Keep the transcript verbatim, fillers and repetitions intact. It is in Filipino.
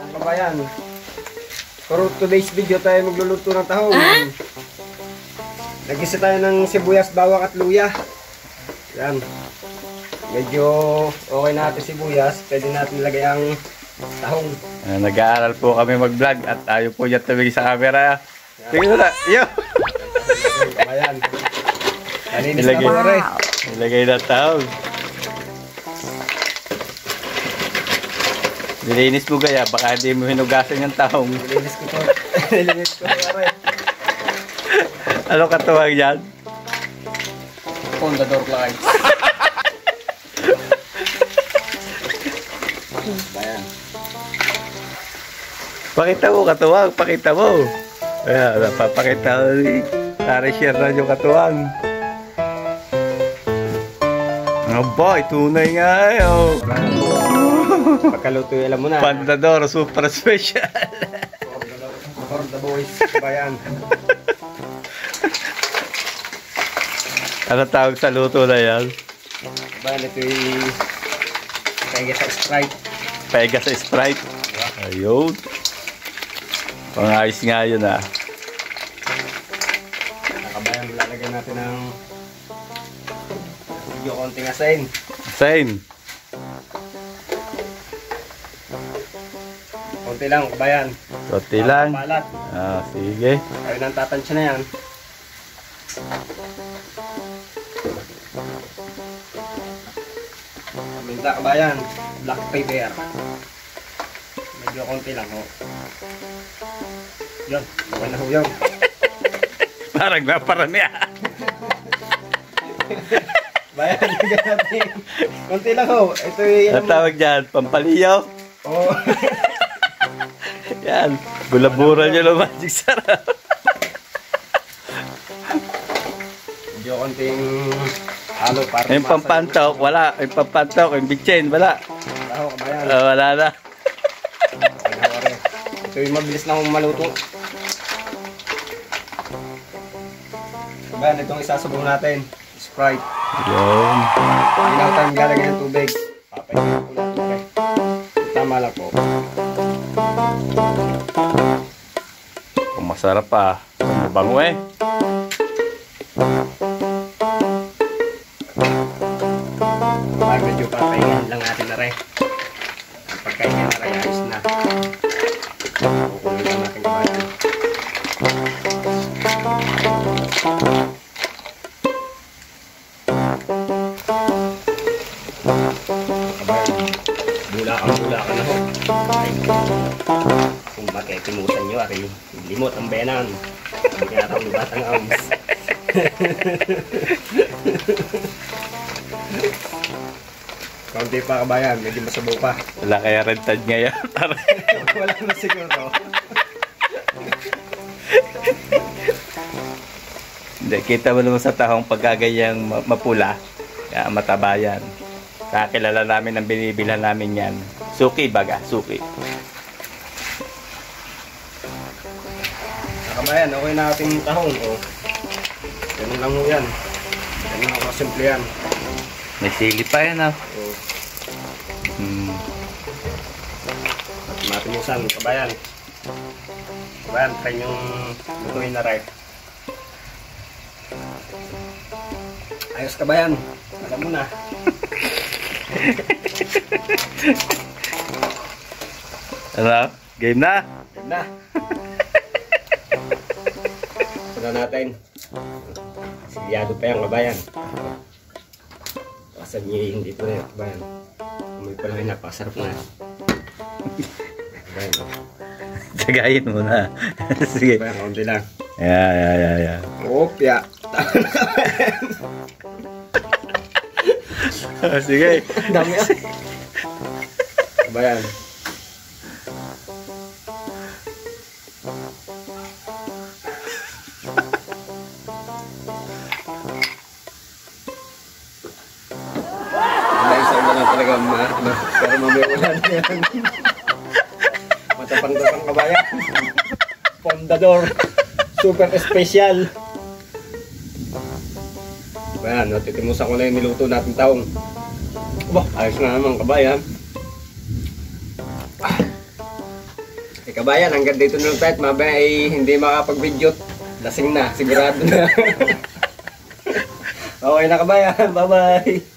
Ang kabayan. For today's video tayo magluluto ng tahong. Ah? Nag-isa tayo ng sibuyas, bawang at luya. Yan. Medyo okay na natin sibuyas. Pwede natin ilagay ang tahong. Uh, Nag-aaral po kami mag-vlog at ayaw po niya tumingin sa camera. Tingnan mo na. Yo! Kabayan. Nalinis na pare. Ilagay na tahong. Nilinis mo gaya, baka hindi mo hinugasan yung tahong. Nilinis ko po. Nilinis ko pare. Ano katuwag yan? Pondador flies. Bayan. Pakita mo katuwag, pakita mo. Ayan, napapakita ko ni Tari share na yung katuwag. Aba, tunay nga eh. Oh. Pagkaluto alam mo na. Pondador, super special. For the boys, bayan. Ano tawag sa luto na yan? Bayan, ito yung pega sa Sprite. Pega sa Sprite. Ayun. Pangayos nga yun ah. Nakabayan, lalagyan natin ng yung konting asin. Asin. Konti lang, kabayan. Konti lang. Palat. Ah, sige. Ayun ang tatansya na yan. Minta, kabayan. Black pepper. Medyo konti lang ho. Yun, okay na ho yun. Parang naparami ah. Bayan, lagyan natin. Konti lang ho. Ito yung... Ang tawag dyan, pampaliyaw. Oo. Yan, bulaburan nyo ng magic sarap. Medyo konting halo para Yung pampantok, wala. Yung pampantok, yung bitchin, wala. Wala ho, kabayan. Uh, wala na. Okay na ho rin. Ito yung mabilis lang maluto. Kabayan, itong isasabong natin. Sprite. Yun. Hindi lang tayo maglalagay ng tubig. Papayin ko lang tubig. Tama lang po. Kung masarap pa, mabango eh. Kapag medyo papayin lang natin na rin. Pagkain na rin, ayos na. Kukunin lang natin kabayan. Bula-bula na ho. Kung makikimusan nyo, ari, limot ang benan. Sabi nga raw, lubat ang arms. Kaunti pa kabayan, medyo masabaw pa. Wala kaya rentad ngayon. Wala na siguro. Hindi, kita mo naman sa tahong pagkagayang mapula. Kaya mataba yan. Kakilala namin ang binibilan namin yan. Suki baga, suki. Kabayan, okay na ating tahong. Oh. Ganun lang mo yan. Ganun lang kasimple yan. May sili pa yan ah. Oh. Hmm. Matimusan, kabayan. Kabayan, try yung lutuin na rin. Ayos kabayan. Alam mo na. Ano? Game na? Game na. Puna natin. Silyado pa yan kabayan. Kasan niya yung dito na yan kabayan. Amoy pa lang napakasarap na. Kabayan. Tagayin mo na. Sige. Kabayan, kaunti lang. Yeah, yeah, yeah, yeah. Opya. Sige. Dami ah. Kabayan. Dahil sa ulan talaga ma, ma, pero mamaya ulan yan. Matapang-tapang kabayan. Pondador. Super special. Ayan, natitimusan ko na yung niluto natin taong. Aba, ayos na naman kabayan. Ah. Eh, kabayan, hanggang dito na lang tayo. At mamaya ay hindi makapag-video. Lasing na, sigurado na. Okay na kabayan, bye-bye.